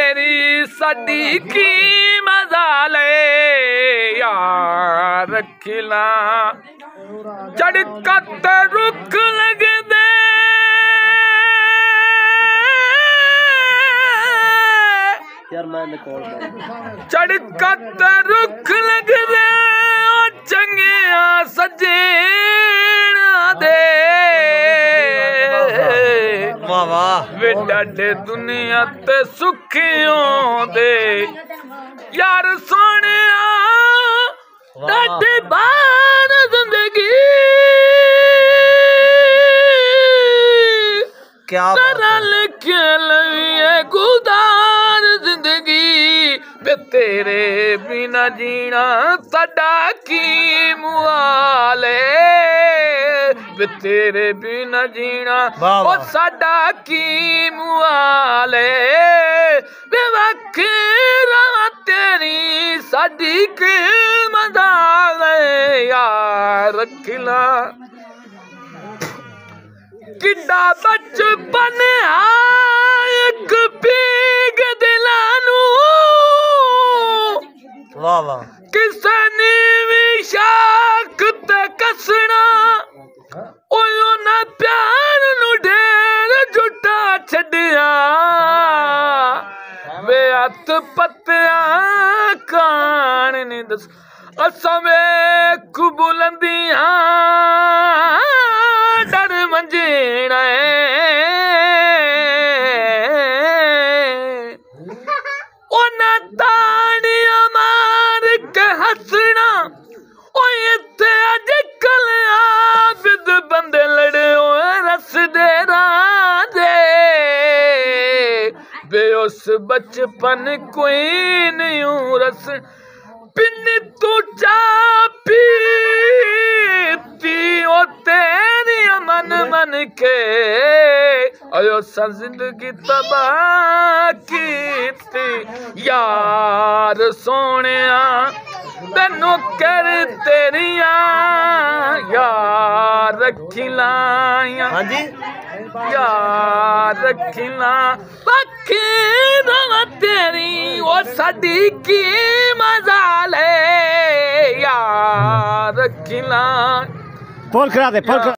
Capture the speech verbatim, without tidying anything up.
तेरी साडी की मजाले यार रखिला चढ़कत रुख लगदे चढ़कत रुख लगदे चंगिया सजेना दे वे डाडे दुनिया ते सुखियों दे यार सोने डाडे बार जिंदगी क्या रल के लिए गुदार जिंदगी वे तेरे बिना जीना साडा की मुआले वे तेरे बिना जीना ओ साडा की मुआले वे वखरा तेरी साडी की मजाले यार रखिला किड्डा बचपन एक पीग दिलानू वाह वाह किसे नी भी शाख ते कसना ओयो ना प्यार नु ढेर जुटा छड़िया वे हथ पत्तिया कान नी दस असा वेख बुलंदियां डर मंजीना ओना ताड़ियां मार के हसना ओ इत्थे अज कल आबिद बंदे लड़े रस दे राजे बे उस बचपन कोई नहीं रस पिन्नी तू चा पीती ओ तेरी मन मन के अयो सा जिंदगी तबाह की यार सोने तेनू कर तेरिया यार रखिला हाँ जी यार रखिला बाकी रवा तेरी ओ साडी की मजाले यार रखिला पोल करा दे पोल